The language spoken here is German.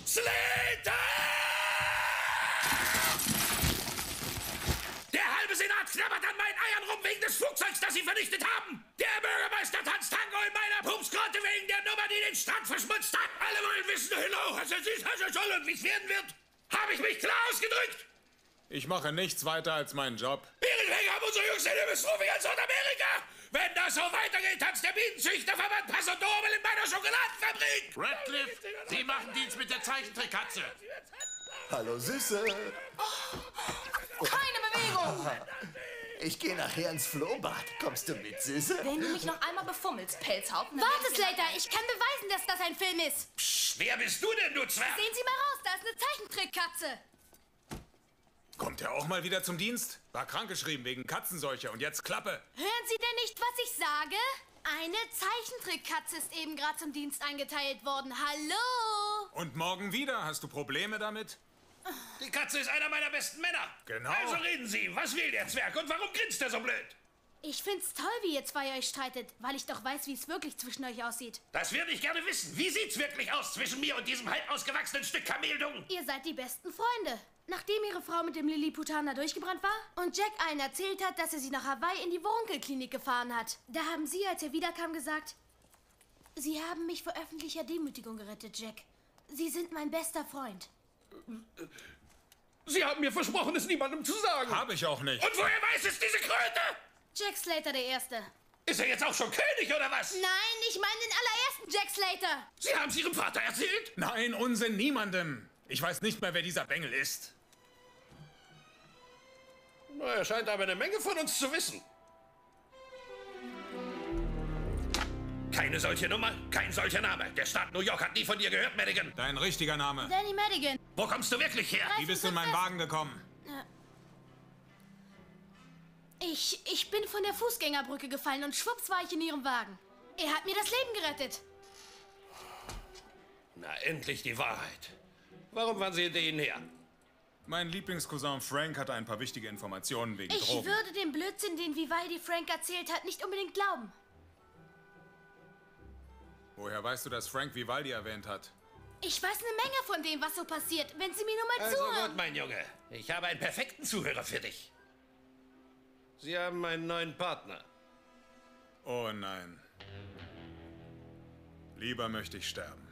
Slater! Der halbe Senat knabbert an meinen Eiern rum wegen des Flugzeugs, das sie vernichtet haben. Der Bürgermeister tanzt Tango in meiner Pupsgrotte wegen der Nummer, die den Strand verschmutzt hat. Alle wollen wissen, was es ist, was es soll und wie es werden wird. Habe ich mich klar ausgedrückt? Ich mache nichts weiter als meinen Job. Ihretwegen haben unsere Jungs eine Bestrophe als Nordamerika. Wenn das so weitergeht, tanzt der Bienenzüchterverband Paso Doble in meiner Schokoladenfabrik. Radcliffe, Sie machen Dienst mit der Zeichentrickkatze. Hallo, Süße. Keine Bewegung! Ich gehe nachher ins Flohbad. Kommst du mit, Süße? Wenn du mich noch einmal befummelst, Pelzhaufen... Warte, Slater, ich kann beweisen, dass das ein Film ist. Psst, wer bist du denn, du Zwerg? Sehen Sie mal raus, da ist eine Zeichentrickkatze. Kommt er auch mal wieder zum Dienst? War krankgeschrieben wegen Katzenseuche und jetzt Klappe. Hören Sie denn nicht, was ich sage? Eine Zeichentrickkatze ist eben gerade zum Dienst eingeteilt worden. Hallo? Und morgen wieder? Hast du Probleme damit? Die Katze ist einer meiner besten Männer. Genau. Also reden Sie, was will der Zwerg und warum grinst er so blöd? Ich find's toll, wie ihr zwei euch streitet, weil ich doch weiß, wie es wirklich zwischen euch aussieht. Das würde ich gerne wissen. Wie sieht's wirklich aus zwischen mir und diesem halb ausgewachsenen Stück Kameldung? Ihr seid die besten Freunde. Nachdem ihre Frau mit dem Lilliputaner durchgebrannt war und Jack allen erzählt hat, dass er sie nach Hawaii in die Wurunkelklinik gefahren hat, da haben sie, als er wiederkam, gesagt, Sie haben mich vor öffentlicher Demütigung gerettet, Jack. Sie sind mein bester Freund. Sie haben mir versprochen, es niemandem zu sagen. Habe ich auch nicht. Und woher weiß es diese Kröte? Jack Slater der Erste. Ist er jetzt auch schon König oder was? Nein, ich meine den allerersten Jack Slater. Sie haben es Ihrem Vater erzählt? Nein, Unsinn, niemandem. Ich weiß nicht mehr, wer dieser Bengel ist. Na, er scheint aber eine Menge von uns zu wissen. Keine solche Nummer, kein solcher Name. Der Staat New York hat nie von dir gehört, Madigan. Dein richtiger Name. Danny Madigan. Wo kommst du wirklich her? Wie bist du in meinen Wagen gekommen? Ich bin von der Fußgängerbrücke gefallen und schwupps war ich in ihrem Wagen. Er hat mir das Leben gerettet. Na, endlich die Wahrheit. Warum waren Sie hinter Ihnen her? Mein Lieblingscousin Frank hatte ein paar wichtige Informationen wegen Ich Drogen. würde dem Blödsinn, den Vivaldi Frank erzählt hat, nicht unbedingt glauben. Woher weißt du, dass Frank Vivaldi erwähnt hat? Ich weiß eine Menge von dem, was so passiert, wenn Sie mir nur mal Also zuhören. gut, mein Junge. Ich habe einen perfekten Zuhörer für dich. Sie haben einen neuen Partner. Oh nein. Lieber möchte ich sterben.